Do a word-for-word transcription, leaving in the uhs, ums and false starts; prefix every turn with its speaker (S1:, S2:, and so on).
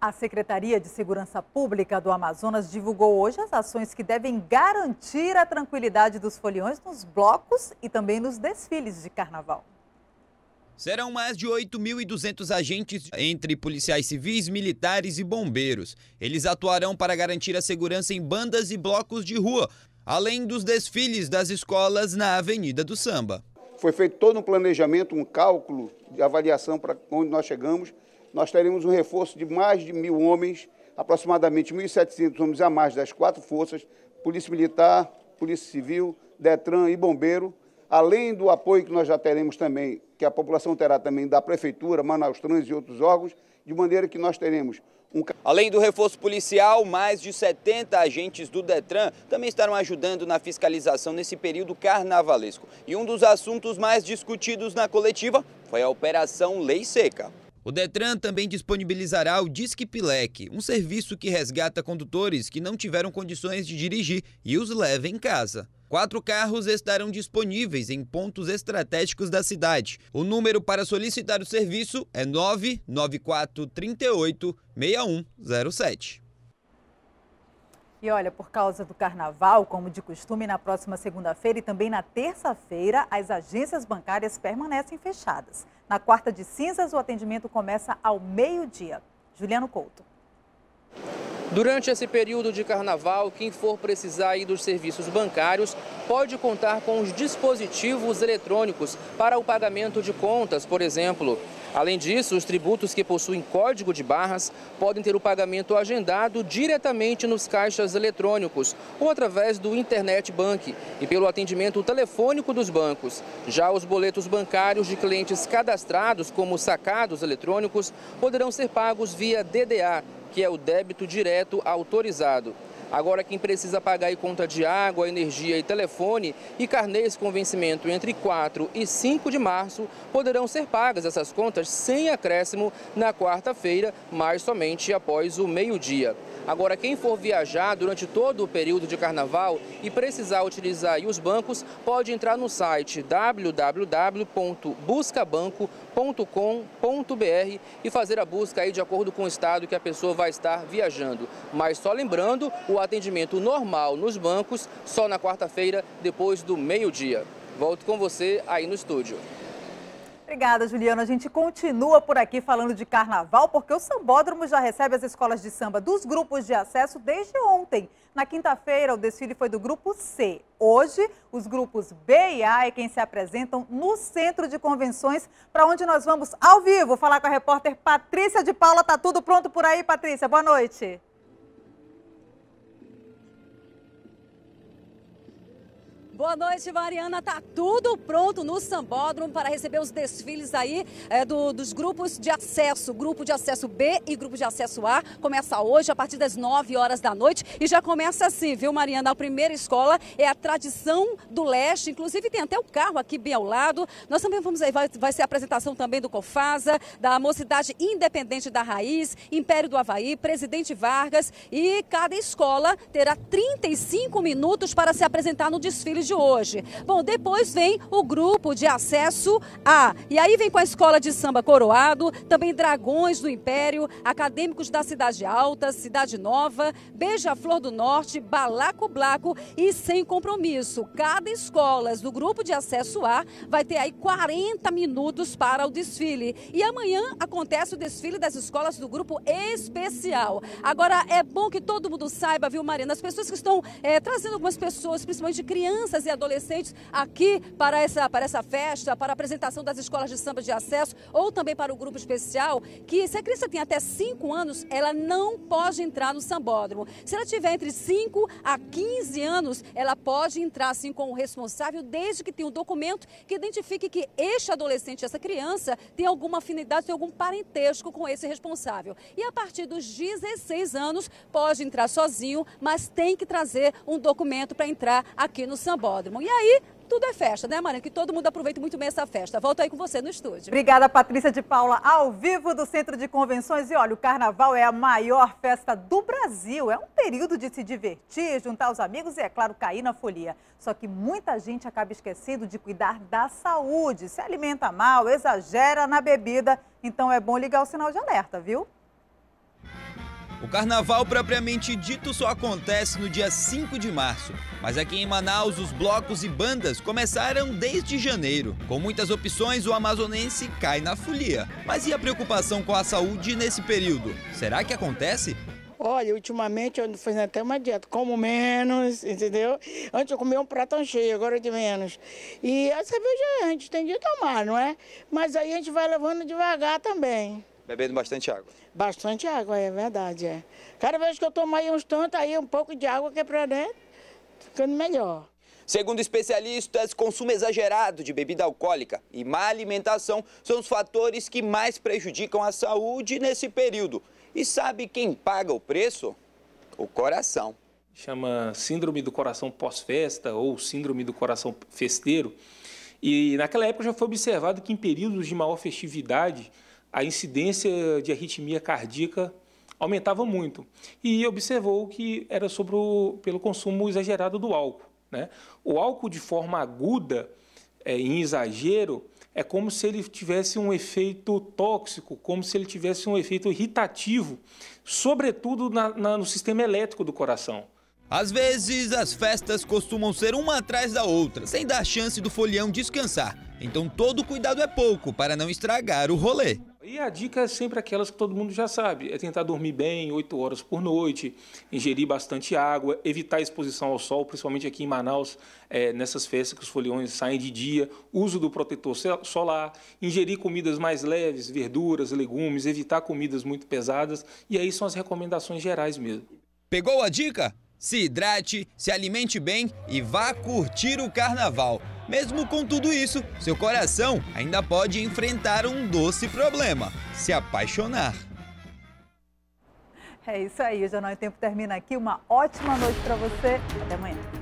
S1: A Secretaria de Segurança Pública do Amazonas divulgou hoje as ações que devem garantir a tranquilidade dos foliões nos blocos e também nos desfiles de carnaval.
S2: Serão mais de oito mil e duzentos agentes entre policiais civis, militares e bombeiros. Eles atuarão para garantir a segurança em bandas e blocos de rua, além dos desfiles das escolas na Avenida do Samba.
S3: Foi feito todo um planejamento, um cálculo de avaliação para onde nós chegamos. Nós teremos um reforço de mais de mil homens, aproximadamente mil e setecentos homens a mais das quatro forças, Polícia Militar, Polícia Civil, Detran e Bombeiro, além do apoio que nós já teremos também, que a população terá também da Prefeitura, Manaus Trans e outros órgãos, de maneira que nós teremos um...
S2: Além do reforço policial, mais de setenta agentes do Detran também estarão ajudando na fiscalização nesse período carnavalesco. E um dos assuntos mais discutidos na coletiva foi a Operação Lei Seca. O Detran também disponibilizará o Disque Pilec, um serviço que resgata condutores que não tiveram condições de dirigir e os leva em casa. Quatro carros estarão disponíveis em pontos estratégicos da cidade. O número para solicitar o serviço é nove nove quatro três oito, seis um zero sete.
S1: E olha, por causa do carnaval, como de costume, na próxima segunda-feira e também na terça-feira, as agências bancárias permanecem fechadas. Na quarta de cinzas, o atendimento começa ao meio-dia. Juliano Couto.
S4: Durante esse período de carnaval, quem for precisar ir dos serviços bancários pode contar com os dispositivos eletrônicos para o pagamento de contas, por exemplo. Além disso, os tributos que possuem código de barras podem ter o pagamento agendado diretamente nos caixas eletrônicos ou através do Internet Bank e pelo atendimento telefônico dos bancos. Já os boletos bancários de clientes cadastrados como sacados eletrônicos poderão ser pagos via D D A, que é o débito direto autorizado. Agora, quem precisa pagar conta de água, energia e telefone e carnês com vencimento entre quatro e cinco de março, poderão ser pagas essas contas sem acréscimo na quarta-feira, mas somente após o meio-dia. Agora, quem for viajar durante todo o período de carnaval e precisar utilizar aí os bancos, pode entrar no site w w w ponto busca banco ponto com ponto b r e fazer a busca aí de acordo com o estado que a pessoa vai estar viajando. Mas só lembrando, o atendimento normal nos bancos só na quarta-feira, depois do meio-dia. Volto com você aí no estúdio.
S1: Obrigada, Juliana. A gente continua por aqui falando de carnaval, porque o Sambódromo já recebe as escolas de samba dos grupos de acesso desde ontem. Na quinta-feira, o desfile foi do grupo C. Hoje, os grupos B e A é quem se apresentam no Centro de Convenções, para onde nós vamos ao vivo falar com a repórter Patrícia de Paula. Tá tudo pronto por aí, Patrícia? Boa noite.
S5: Boa noite, Mariana. Tá tudo pronto no Sambódromo para receber os desfiles aí é, do, dos grupos de acesso. Grupo de acesso B e grupo de acesso A. Começa hoje a partir das nove horas da noite e já começa assim, viu, Mariana? A primeira escola é a Tradição do Leste. Inclusive tem até o carro aqui bem ao lado. Nós também vamos aí, vai, vai ser a apresentação também do Cofasa, da Mocidade Independente da Raiz, Império do Havaí, Presidente Vargas, e cada escola terá trinta e cinco minutos para se apresentar no desfile de hoje. Bom, depois vem o grupo de acesso A. E aí vem com a escola de samba Coroado, também Dragões do Império, Acadêmicos da Cidade Alta, Cidade Nova, Beija-Flor do Norte, Balaco Blaco e Sem Compromisso. Cada escola do grupo de acesso A vai ter aí quarenta minutos para o desfile. E amanhã acontece o desfile das escolas do grupo especial. Agora, é bom que todo mundo saiba, viu, Mariana? As pessoas que estão é, trazendo algumas pessoas, principalmente crianças e adolescentes aqui para essa, para essa festa, para a apresentação das escolas de samba de acesso ou também para o grupo especial, que se a criança tem até cinco anos, ela não pode entrar no Sambódromo. Se ela tiver entre cinco a quinze anos, ela pode entrar assim com o responsável, desde que tenha um documento que identifique que este adolescente, essa criança, tem alguma afinidade, tem algum parentesco com esse responsável. E a partir dos dezesseis anos, pode entrar sozinho, mas tem que trazer um documento para entrar aqui no Sambódromo. E aí, tudo é festa, né, Mariana? Que todo mundo aproveite muito bem essa festa. Volto aí com você no estúdio.
S1: Obrigada, Patrícia de Paula, ao vivo do Centro de Convenções. E olha, o carnaval é a maior festa do Brasil. É um período de se divertir, juntar os amigos e, é claro, cair na folia. Só que muita gente acaba esquecendo de cuidar da saúde. Se alimenta mal, exagera na bebida. Então é bom ligar o sinal de alerta, viu?
S2: O carnaval propriamente dito só acontece no dia cinco de março, mas aqui em Manaus os blocos e bandas começaram desde janeiro. Com muitas opções, o amazonense cai na folia. Mas e a preocupação com a saúde nesse período? Será que acontece?
S6: Olha, ultimamente eu ando fazendo até uma dieta, como menos, entendeu? Antes eu comia um pratão cheio, agora de menos. E a cerveja a gente tem de tomar, não é? Mas aí a gente vai levando devagar também.
S2: Bebendo bastante água.
S6: Bastante água, é verdade, é. Cada vez que eu tomo aí uns tantos, aí um pouco de água que é pra dentro, ficando melhor.
S2: Segundo especialistas, consumo exagerado de bebida alcoólica e má alimentação são os fatores que mais prejudicam a saúde nesse período. E sabe quem paga o preço? O coração.
S7: Chama síndrome do coração pós-festa ou síndrome do coração festeiro. E naquela época já foi observado que em períodos de maior festividade a incidência de arritmia cardíaca aumentava muito. E observou que era sobre o, pelo consumo exagerado do álcool, né? O álcool de forma aguda, é, em exagero, é como se ele tivesse um efeito tóxico, como se ele tivesse um efeito irritativo, sobretudo na, na, no sistema elétrico do coração.
S2: Às vezes, as festas costumam ser uma atrás da outra, sem dar chance do folião descansar. Então, todo cuidado é pouco para não estragar o rolê.
S7: E a dica é sempre aquelas que todo mundo já sabe, é tentar dormir bem, oito horas por noite, ingerir bastante água, evitar a exposição ao sol, principalmente aqui em Manaus, é, nessas festas que os foliões saem de dia, uso do protetor solar, ingerir comidas mais leves, verduras, legumes, evitar comidas muito pesadas, e aí são as recomendações gerais mesmo.
S2: Pegou a dica? Se hidrate, se alimente bem e vá curtir o carnaval. Mesmo com tudo isso, seu coração ainda pode enfrentar um doce problema: se apaixonar.
S1: É isso aí, o Jornal em Tempo termina aqui. Uma ótima noite para você. Até amanhã.